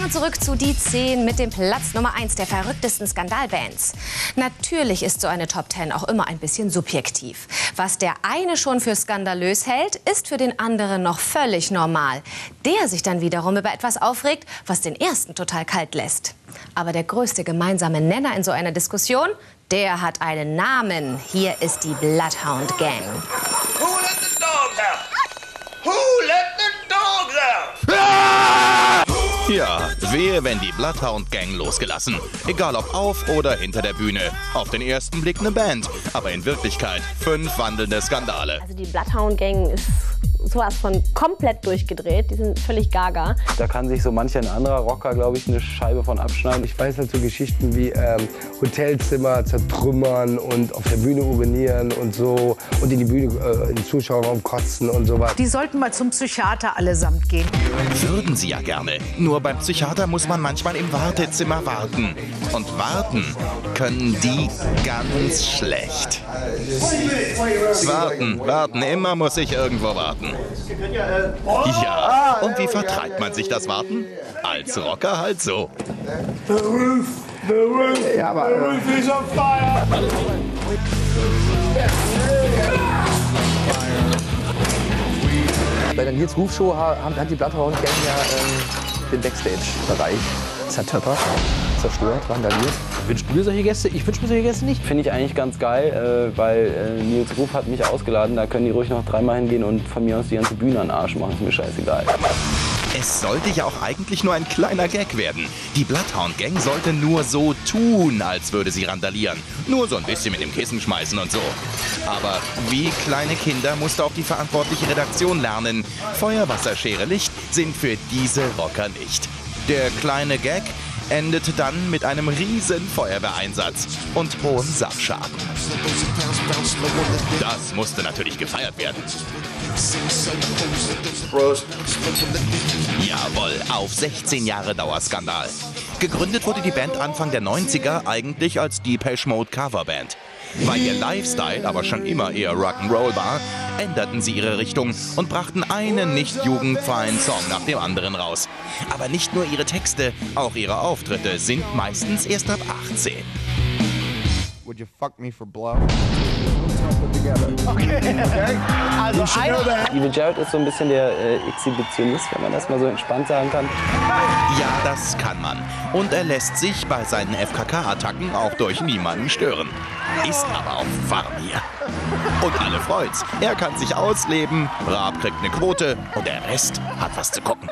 kommen zurück zu die 10 mit dem Platz Nummer 1 der verrücktesten Skandalbands. Natürlich ist so eine Top 10 auch immer ein bisschen subjektiv. Was der eine schon für skandalös hält, ist für den anderen noch völlig normal. Der sich dann wiederum über etwas aufregt, was den ersten total kalt lässt. Aber der größte gemeinsame Nenner in so einer Diskussion, der hat einen Namen. Hier ist die Bloodhound Gang. Who let the dogs out? Who let the dogs out? Ja, wehe, wenn die Bloodhound Gang losgelassen. Egal ob auf oder hinter der Bühne. Auf den ersten Blick eine Band, aber in Wirklichkeit 5 wandelnde Skandale. Also die Bloodhound Gang ist sowas von komplett durchgedreht. Die sind völlig gaga. Da kann sich so manch ein anderer Rocker, glaube ich, eine Scheibe von abschneiden. Ich weiß halt so Geschichten wie Hotelzimmer zertrümmern und auf der Bühne urinieren und so und in die Bühne, in den Zuschauerraum kotzen und sowas. Die sollten mal zum Psychiater allesamt gehen. Würden sie ja gerne. Nur beim Psychiater muss man manchmal im Wartezimmer warten. Und warten können die ganz schlecht. Warten, immer muss ich irgendwo warten. Ja, und wie vertreibt man sich das Warten? Als Rocker halt so. The roof is on fire. Bei der Nils Ruf Show hat die Bloodhound Gang ja den Backstage-Bereich zertöppert, zerstört, randaliert. Wünschst du dir solche Gäste? Ich wünsche mir solche Gäste nicht. Finde ich eigentlich ganz geil, weil Nils Ruf hat mich ausgeladen. Da können die ruhig noch 3-mal hingehen und von mir aus die ganze Bühne an den Arsch machen. Ist mir scheißegal. Es sollte ja auch eigentlich nur ein kleiner Gag werden. Die Bloodhound Gang sollte nur so tun, als würde sie randalieren. Nur so ein bisschen mit dem Kissen schmeißen und so. Aber wie kleine Kinder musste auch die verantwortliche Redaktion lernen. Feuer, Wasser, Schere, Licht sind für diese Rocker nicht. Der kleine Gag endete dann mit einem riesen Feuerwehreinsatz und hohem Sachschaden. Das musste natürlich gefeiert werden. Prost. Jawohl, auf 16 Jahre Dauerskandal. Gegründet wurde die Band Anfang der 90er eigentlich als Depeche Mode Coverband. Weil ihr Lifestyle aber schon immer eher Rock'n'Roll war, änderten sie ihre Richtung und brachten einen nicht jugendfreien Song nach dem anderen raus. Aber nicht nur ihre Texte, auch ihre Auftritte sind meistens erst ab 18. Would you fuck me for blow? Also Evil Jared ist so ein bisschen der Exhibitionist, wenn man das mal so entspannt sagen kann. Ja, das kann man. Und er lässt sich bei seinen FKK-Attacken auch durch niemanden stören. Ist aber auch warm hier. Und alle freut's. Er kann sich ausleben, Raab kriegt eine Quote und der Rest hat was zu gucken.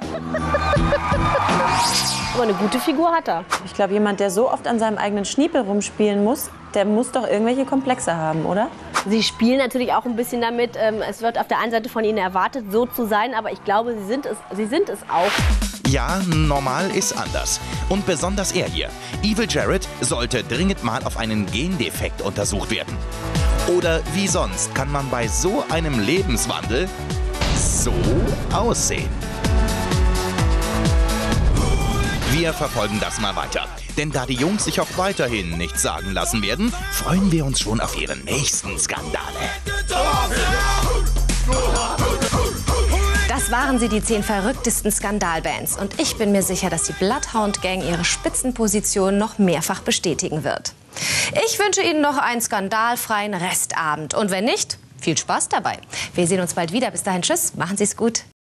Aber eine gute Figur hat er. Ich glaube, jemand, der so oft an seinem eigenen Schniepel rumspielen muss, der muss doch irgendwelche Komplexe haben, oder? Sie spielen natürlich auch ein bisschen damit. Es wird auf der einen Seite von ihnen erwartet, so zu sein, aber ich glaube, sie sind es auch. Ja, normal ist anders. Und besonders er hier. Evil Jared sollte dringend mal auf einen Gendefekt untersucht werden. Oder wie sonst kann man bei so einem Lebenswandel so aussehen? Wir verfolgen das mal weiter. Denn da die Jungs sich auch weiterhin nichts sagen lassen werden, freuen wir uns schon auf ihre nächsten Skandale. Das waren sie, die 10 verrücktesten Skandalbands. Und ich bin mir sicher, dass die Bloodhound Gang ihre Spitzenposition noch mehrfach bestätigen wird. Ich wünsche Ihnen noch einen skandalfreien Restabend. Und wenn nicht, viel Spaß dabei. Wir sehen uns bald wieder. Bis dahin, tschüss, machen Sie es gut.